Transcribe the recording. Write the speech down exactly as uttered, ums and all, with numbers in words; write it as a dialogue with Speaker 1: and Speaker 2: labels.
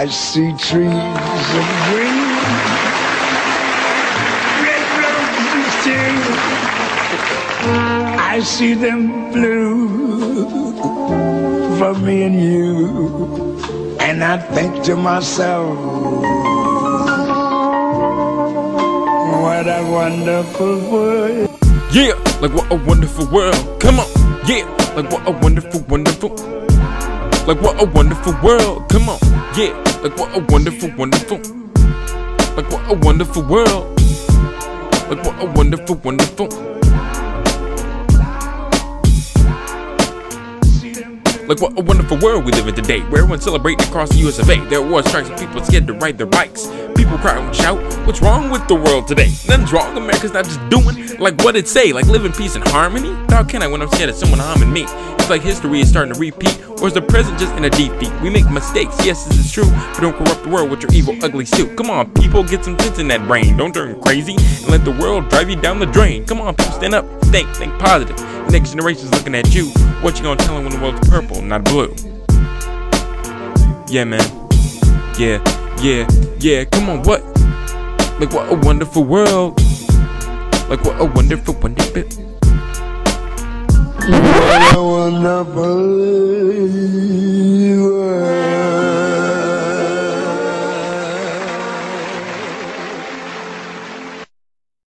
Speaker 1: I see trees of green, red roses too. I see them blue for me and you. And I think to myself, what a wonderful world.
Speaker 2: Yeah, like what a wonderful world. Come on, yeah, like what a wonderful, wonderful. Like what a wonderful world. Come on, yeah, like what a wonderful, wonderful. Like what a wonderful world. Like what a wonderful, wonderful. Like what a wonderful world we live in today, where everyone's celebrating across the U S of A. There are war strikes and people scared to ride their bikes. People cry and shout, what's wrong with the world today? Nothing's wrong, America's not just doing like what it say, like live in peace and harmony. How can I when I'm scared of someone harming me? It's like history is starting to repeat, or is the present just in a defeat? We make mistakes, yes this is true, but don't corrupt the world with your evil ugly suit. Come on people, get some sense in that brain. Don't turn crazy and let the world drive you down the drain. Come on people, stand up, think, think positive. The next generation's looking at you. What you gonna tell them when the world's purple, not blue? Yeah, man. Yeah, yeah, yeah. Come on, what? Like what a wonderful world. Like what a wonderful, wonderful.
Speaker 1: What a wonderful